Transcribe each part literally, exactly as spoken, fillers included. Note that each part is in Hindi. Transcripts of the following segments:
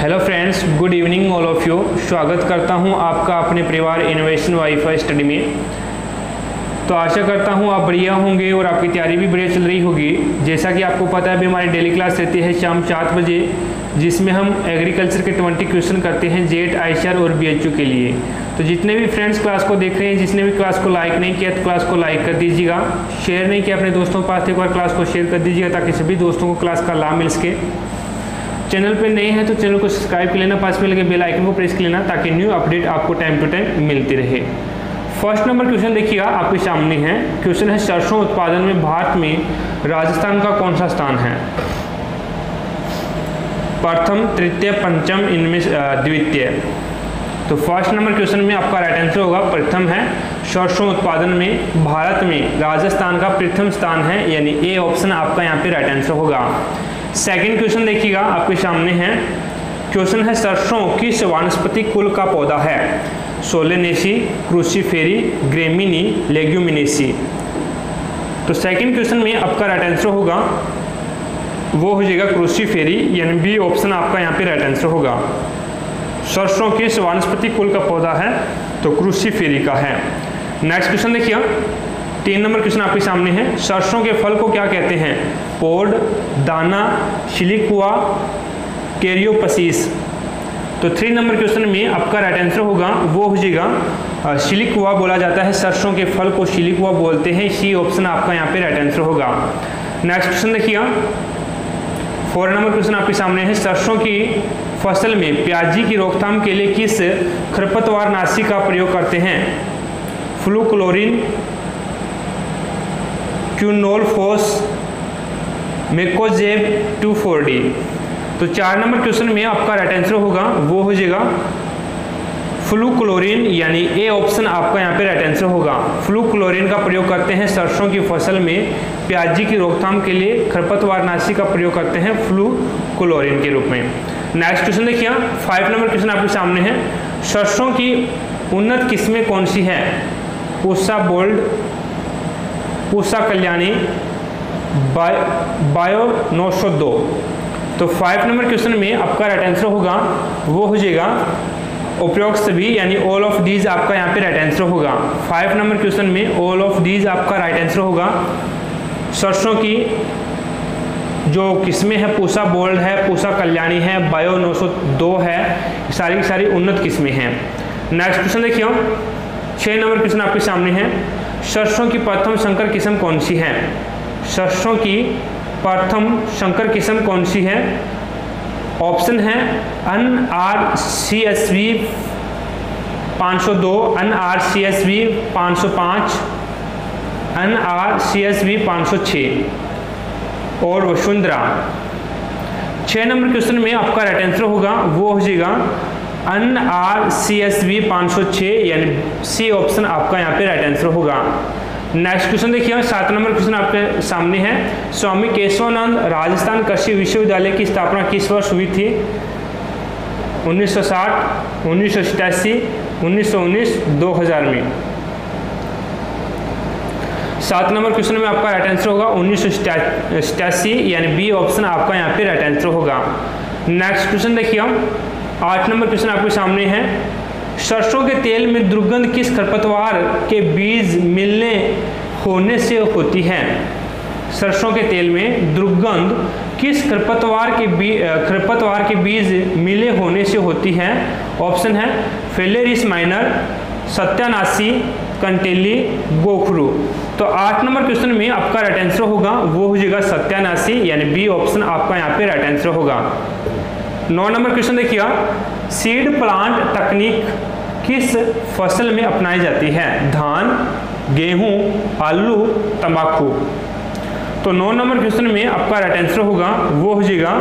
Hello friends, good evening all of you. स्वागत करता हूं आपका अपने परिवार इनोवेशन वाईफाई स्टडी में। तो आशा करता हूं आप बढ़िया होंगे और आपकी तैयारी भी बढ़िया चल रही होगी। जैसा कि आपको पता है अभी हमारी डेली क्लास रहती है शाम सात बजे, जिसमें हम एग्रीकल्चर के ट्वेंटी क्वेश्चन करते हैं जेट, आईसीआर और बीएचयू के लिए। तो जितने भी फ्रेंड्स क्लास को देख रहे हैं, जिसने भी क्लास को लाइक नहीं किया तो क्लास को लाइक कर दीजिएगा, शेयर नहीं किया अपने दोस्तों के पास एक बार क्लास को शेयर कर दीजिएगा ताकि सभी दोस्तों को क्लास का लाभ मिल सके। चैनल पे नए हैं तो चैनल को सब्सक्राइब कर लेना, पास में लगे बेल आइकन को प्रेस कर लेना ताकि न्यू अपडेट आपको टाइम टू टाइम मिलती रहे। फर्स्ट नंबर क्वेश्चन देखिएगा आपके सामने है। क्वेश्चन है सरसों उत्पादन में भारत में राजस्थान का कौन सा स्थान है? प्रथम, तृतीय, पंचम, इनमें द्वितीय। तो फर्स्ट नंबर क्वेश्चन में आपका राइट आंसर होगा प्रथम है। सरसों उत्पादन में भारत में राजस्थान का प्रथम स्थान है, यानी ए ऑप्शन आपका यहाँ पे राइट आंसर होगा। सेकंड क्वेश्चन देखिएगा आपके सामने है। क्वेश्चन है सरसों किस वानस्पतिक कुल का पौधा है? Solanaceae, cruciferae, gramineae, leguminosae. तो सेकंड क्वेश्चन में आपका राइट आंसर होगा वो हो जाएगा क्रूसीफेरी, यानी बी ऑप्शन आपका यहाँ पे राइट आंसर होगा। सरसों किस वानस्पतिक कुल का पौधा है? तो क्रूसीफेरी का है। नेक्स्ट क्वेश्चन देखिए, तीन नंबर क्वेश्चन आपके सामने है। सरसों के फल को क्या कहते हैं? पोड, दाना, सिलिकुआ, कैरियोपसिस। तो थ्री नंबर क्वेश्चन में आपका राइट आंसर होगा वो हो जाएगा सिलिकुआ बोला जाता है। सरसों के फल को सिलिकुआ बोलते हैं। सी ऑप्शन आपका यहाँ पे राइट आंसर होगा। नेक्स्ट क्वेश्चन देखिए, फोर नंबर क्वेश्चन आपके सामने है। सरसों की फसल में प्याजी की रोकथाम के लिए किस खरपतवार नाशी का प्रयोग करते हैं? Fluchloralin, quinalphos, mancozeb two four D. तो चार नंबर क्वेश्चन में आपका राइट आंसर होगा वो हो जाएगा फ्लूक्लोरीन, यानी ए ऑप्शन आपका यहाँ पे राइट आंसर होगा। फ्लूक्लोरीन का प्रयोग करते हैं सरसों की फसल में प्याजी की रोकथाम के लिए। खरपतवार नाशी का प्रयोग करते हैं फ्लूक्लोरीन के रूप में। नेक्स्ट क्वेश्चन देखिए, फाइव नंबर क्वेश्चन आपके सामने है। सरसों की उन्नत किस्में कौन सी है? पूसा बोल्ड, पूसा कल्याणी, बायो नौ सौ दो। तो फाइव नंबर क्वेश्चन में आपका राइट आंसर होगा वो हो जाएगा उपरोक्त सभी, यानी ऑल ऑफ दीज आपका यहाँ पे राइट आंसर होगा। फाइव नंबर क्वेश्चन में ऑल ऑफ दीज आपका राइट आंसर होगा। सरसों की जो किस्में हैं पूसा बोल्ड है, पूसा कल्याणी है, बायो नौ सौ दो है, सारी की सारी उन्नत किस्में हैं। नेक्स्ट क्वेश्चन देखिए, छः नंबर क्वेश्चन आपके सामने है। सरसों की प्रथम संकर किस्म कौन सी है? सरसों की प्रथम संकर किस्म कौन सी है? ऑप्शन है N R C S V पाँच सौ दो, N R C S V पाँच सौ पाँच, N R C S V पाँच सौ छः और वसुंधरा। छः नंबर क्वेश्चन में आपका राइट आंसर होगा वो हो जाएगा N R C S V पाँच सौ छः, यानी सी ऑप्शन आपका यहाँ पे राइट आंसर होगा। नेक्स्ट क्वेश्चन देखिए, सात नंबर क्वेश्चन आपके सामने है। स्वामी केशवानंद राजस्थान कृषि विश्वविद्यालय की स्थापना किस वर्ष हुई थी? उन्नीस सौ साठ, उन्नीस सौ सतासी, उन्नीस सौ उन्नीस, दो हज़ार में। सात नंबर क्वेश्चन में आपका राइट आंसर होगा उन्नीस सौ सतासी, यानी बी ऑप्शन आपका यहाँ पे राइट आंसर होगा। नेक्स्ट क्वेश्चन देखिए, आठ नंबर क्वेश्चन आपके सामने है। सरसों के तेल में दुर्गंध किस खरपतवार के बीज मिलने होने से होती है? सरसों के तेल में दुर्गंध किस खरपतवार के बीज खरपतवार के बीज मिले होने से होती है? ऑप्शन है फेलेरिस माइनर, सत्यानाशी, कंटेली, गोखरू। तो आठ नंबर क्वेश्चन में आपका राइट आंसर होगा वो हो जाएगा सत्यानाशी, यानी बी ऑप्शन आपका यहाँ पे राइट आंसर होगा। नौ नंबर क्वेश्चन देखिए, सीड प्लांट तकनीक किस फसल में अपनाई जाती है? धान, गेहूं, आलू, तंबाकू। तो नौ नंबर क्वेश्चन में आपका राइट आंसर होगा वो हो जाएगा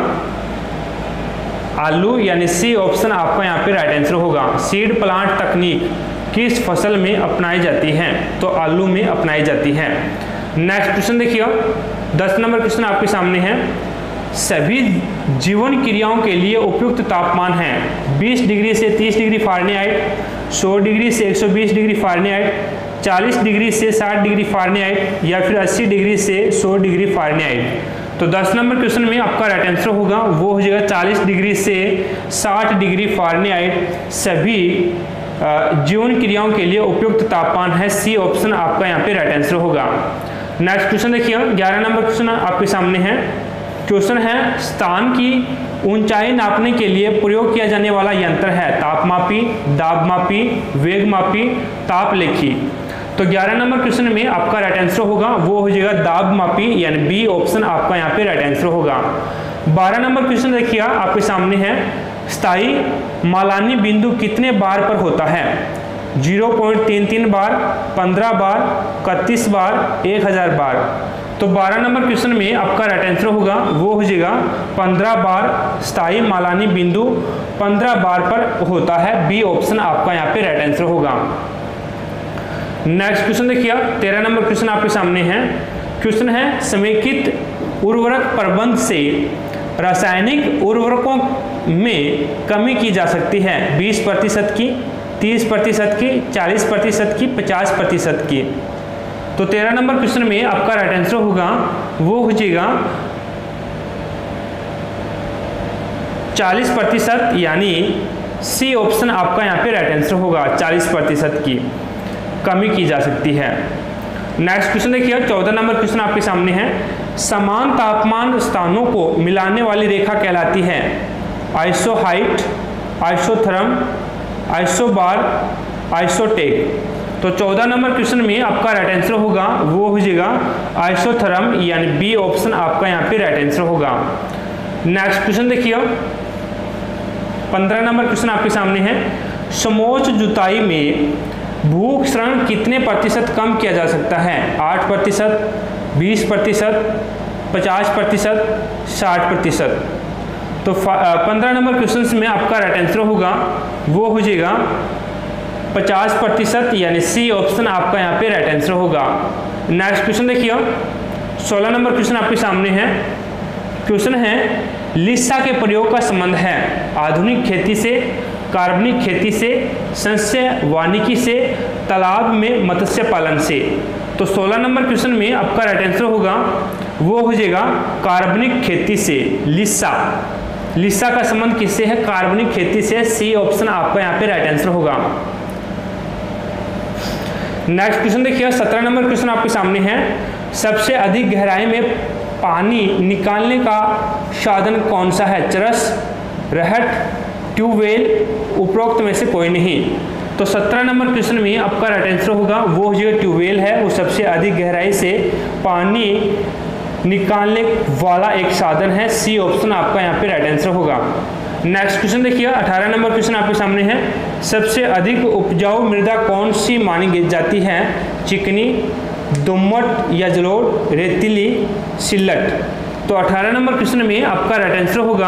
आलू, यानी सी ऑप्शन आपका यहाँ पे राइट आंसर होगा। सीड प्लांट तकनीक किस फसल में अपनाई जाती है? तो आलू में अपनाई जाती है। नेक्स्ट क्वेश्चन देखिए, दस नंबर क्वेश्चन आपके सामने है। सभी जीवन क्रियाओं के लिए उपयुक्त तापमान है बीस डिग्री से तीस डिग्री फारेनहाइट, सौ डिग्री से एक सौ बीस डिग्री फारेनहाइट, चालीस डिग्री से साठ डिग्री फारेनहाइट या फिर अस्सी डिग्री से सौ डिग्री फारेनहाइट। तो दस नंबर क्वेश्चन में आपका राइट आंसर होगा वो हो जाएगा चालीस डिग्री से साठ डिग्री फ़ारेनहाइट सभी जीवन क्रियाओं के लिए उपयुक्त तापमान है। सी ऑप्शन आपका यहाँ पे राइट आंसर होगा। नेक्स्ट क्वेश्चन देखिए, ग्यारह नंबर क्वेश्चन आपके सामने है। क्वेश्चन है स्थान की ऊंचाई नापने के लिए प्रयोग किया जाने वाला यंत्र है तापमापी, दाबमापी, वेगमापी, तापलेखी। तो ग्यारह नंबर क्वेश्चन में आपका राइट आंसर होगा वो हो जाएगा दाबमापी, यानी बी ऑप्शन आपका यहाँ पे राइट आंसर होगा। बारह नंबर क्वेश्चन देखिए आपके सामने है। स्थायी मालानी बिंदु कितने बार पर होता है? जीरो पॉइंट तीन तीन बार, पंद्रह बार, इकतीस बार, एक हज़ार बार। तो बारह नंबर क्वेश्चन में आपका राइट आंसर होगा वो हो जाएगा पंद्रह बार। स्थायी मालानी बिंदु पंद्रह बार पर होता है। बी ऑप्शन आपका यहाँ पे राइट आंसर होगा। नेक्स्ट क्वेश्चन देखिए, तेरह नंबर क्वेश्चन आपके सामने है। क्वेश्चन है समेकित उर्वरक प्रबंध से रासायनिक उर्वरकों में कमी की जा सकती है। बीस प्रतिशत की, तीस प्रतिशत की, चालीस प्रतिशत की, पचास प्रतिशत की। तो तेरह नंबर क्वेश्चन में आपका राइट आंसर होगा वो हो जाएगा चालीस प्रतिशत, यानी सी ऑप्शन आपका यहाँ पे राइट आंसर होगा। चालीस प्रतिशत की कमी की जा सकती है। नेक्स्ट क्वेश्चन देखिए, चौदह नंबर क्वेश्चन आपके सामने है। समान तापमान स्थानों को मिलाने वाली रेखा कहलाती है आइसोहाइट, आइसोथर्म, आइसोबार, आइसोटेक। तो चौदह नंबर क्वेश्चन में आपका राइट आंसर होगा वो हो जाएगा आइसोथर्म, यानी बी ऑप्शन आपका यहाँ पे राइट आंसर होगा। नेक्स्ट क्वेश्चन देखिए, पंद्रह नंबर क्वेश्चन आपके सामने है। समोच्च जुताई में भूक्षरण कितने प्रतिशत कम किया जा सकता है? आठ प्रतिशत, बीस प्रतिशत, पचास प्रतिशत, साठ प्रतिशत। तो पंद्रह नंबर क्वेश्चन में आपका राइट आंसर होगा वो हो जाएगा पचास प्रतिशत, यानी सी ऑप्शन आपका यहाँ पे राइट आंसर होगा। नेक्स्ट क्वेश्चन देखिए, सोलह नंबर क्वेश्चन आपके सामने है। क्वेश्चन है लिस्सा के प्रयोग का संबंध है आधुनिक खेती से, कार्बनिक खेती से, संशय वानिकी से, तालाब में मत्स्य पालन से। तो सोलह नंबर क्वेश्चन में आपका राइट आंसर होगा वो हो जाएगा कार्बनिक खेती से। लिस्सा लिस्सा का संबंध किससे है? कार्बनिक खेती से। सी ऑप्शन आपका यहाँ पे राइट आंसर होगा। नेक्स्ट क्वेश्चन देखिए, सत्रह नंबर क्वेश्चन आपके सामने है। सबसे अधिक गहराई में पानी निकालने का साधन कौन सा है? चरस, रहट, ट्यूबवेल, उपरोक्त में से कोई नहीं। तो सत्रह नंबर क्वेश्चन में आपका राइट आंसर होगा वो जो ट्यूबवेल है वो सबसे अधिक गहराई से पानी निकालने वाला एक साधन है। सी ऑप्शन आपका यहाँ पे राइट आंसर होगा। नेक्स्ट क्वेश्चन देखिए, अठारह नंबर क्वेश्चन आपके सामने है। सबसे अधिक उपजाऊ मृदा कौन सी मानी जाती है? चिकनी, दोमट या जलोढ़, रेतीली, सिल्लट। तो अठारह नंबर क्वेश्चन में आपका राइट आंसर होगा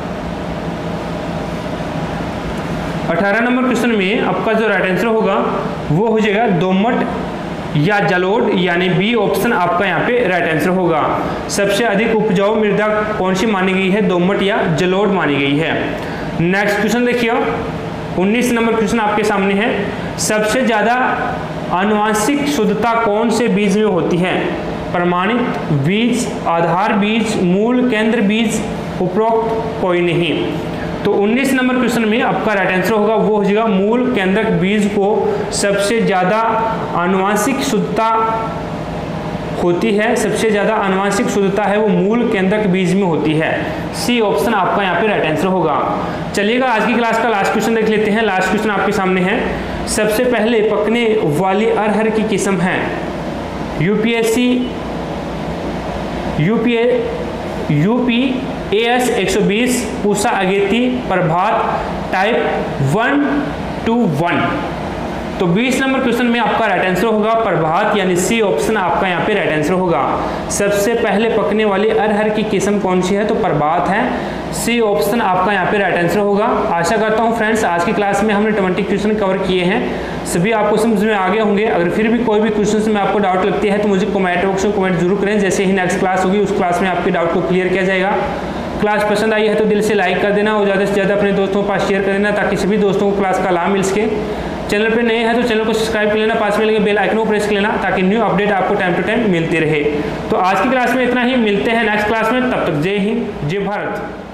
अठारह नंबर क्वेश्चन में आपका जो राइट आंसर होगा वो हो जाएगा दोमट या जलोढ़, यानी बी ऑप्शन आपका यहाँ पे राइट आंसर होगा। सबसे अधिक उपजाऊ मृदा कौन सी मानी गई है? दोमट या जलोढ़ मानी गई है। नेक्स्ट क्वेश्चन देखिए, उन्नीस नंबर क्वेश्चन आपके सामने है। सबसे ज़्यादा आनुवांशिक शुद्धता कौन से बीज में होती है? प्रमाणित बीज, आधार बीज, मूल केंद्र बीज, उपरोक्त कोई नहीं। तो उन्नीस नंबर क्वेश्चन में आपका राइट आंसर होगा वो हो जाएगा मूल केंद्रक बीज को सबसे ज़्यादा आनुवांशिक शुद्धता होती है। सबसे ज़्यादा आनुवांशिक शुद्धता है वो मूल केंद्रक बीज में होती है। सी ऑप्शन आपका यहाँ पे राइट आंसर होगा। चलिएगा आज की क्लास का लास्ट क्वेश्चन देख लेते हैं। लास्ट क्वेश्चन आपके सामने है। सबसे पहले पकने वाली अरहर की किस्म है UPSC UPA UP A S एक सौ बीस, पूसा अगेती, Prabhat, type one two one. तो बीस नंबर क्वेश्चन में आपका राइट आंसर होगा प्रभात, यानी सी ऑप्शन आपका यहाँ पे राइट आंसर होगा। सबसे पहले पकने वाली अरहर की किस्म कौन सी है? तो प्रभात है। सी ऑप्शन आपका यहाँ पे राइट आंसर होगा। आशा करता हूँ फ्रेंड्स आज की क्लास में हमने ट्वेंटी क्वेश्चन कवर किए हैं, सभी आपको समझ में आ गए होंगे। अगर फिर भी कोई भी क्वेश्चन में आपको डाउट लगती है तो मुझे कमेंट बॉक्स में कमेंट जरूर करें। जैसे ही नेक्स्ट क्लास होगी उस क्लास में आपके डाउट को क्लियर किया जाएगा। क्लास पसंद आई है तो दिल से लाइक कर देना और ज़्यादा से ज़्यादा अपने दोस्तों के पास शेयर कर देना ताकि सभी दोस्तों को क्लास का लाभ मिल सके। चैनल पे नए हैं तो चैनल को सब्सक्राइब कर लेना, पास में लगे बेल आइकन को प्रेस कर लेना ताकि न्यू अपडेट आपको टाइम टू टाइम मिलती रहे। तो आज की क्लास में इतना ही, मिलते हैं नेक्स्ट क्लास में, तब तक जय हिंद जय भारत।